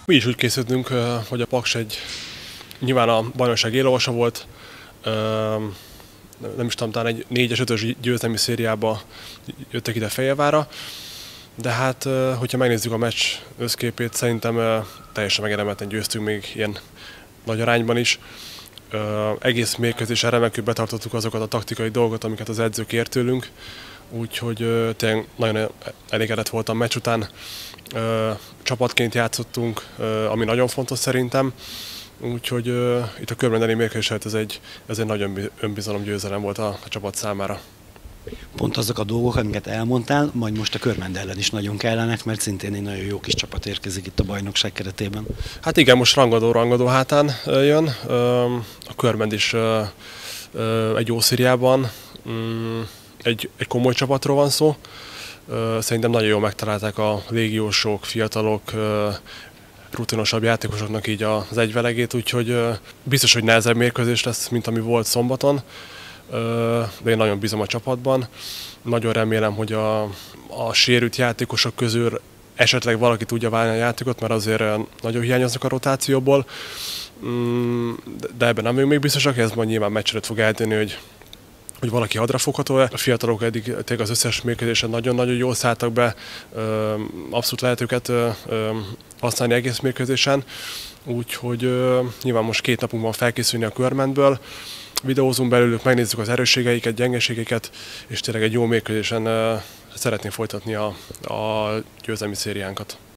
Mi is úgy készültünk, hogy a Paks nyilván a bajnokság éllovasa volt, nem is tudom, talán egy 4-es, 5-ös győzelmi szériába jöttek ide Fehérvárra, de hát, hogyha megnézzük a meccs összképét, szerintem teljesen megérdemelten győztünk még ilyen nagy arányban is. Egész mérkőzésen remekül betartottuk azokat a taktikai dolgokat, amiket az edzők ért tőlünk, úgyhogy tényleg nagyon elégedett voltam meccs után. Csapatként játszottunk, ami nagyon fontos szerintem, úgyhogy itt a körmendeli mérkőzés ez egy nagy önbizalom győzelem volt a csapat számára. Pont azok a dolgok, amiket elmondtál, majd most a Körmend ellen is nagyon kellenek, mert szintén egy nagyon jó kis csapat érkezik itt a bajnokság keretében. Hát igen, most rangadó hátán jön. A Körmend is egy jó szériában, egy komoly csapatról van szó. Szerintem nagyon jól megtalálták a légiósok, fiatalok, rutinosabb játékosoknak így az egyvelegét, úgyhogy biztos, hogy nehezebb mérkőzés lesz, mint ami volt szombaton, de én nagyon bízom a csapatban. Nagyon remélem, hogy a sérült játékosok közül esetleg valaki tudja válni a játékot, mert azért nagyon hiányoznak a rotációból, de ebben nem vagyunk még biztosak, ez majd nyilván meccsre fog eltűnni, hogy valaki hadrafogható-e. A fiatalok eddig tényleg az összes mérkőzésen nagyon-nagyon jól szálltak be, abszolút lehet őket használni egész mérkőzésen, úgyhogy nyilván most 2 napunk van felkészülni a Körmendből, videózunk belőlük, megnézzük az erősségeiket, gyengeségeiket, és tényleg egy jó mérkőzésen szeretném folytatni a győzelmi szériánkat.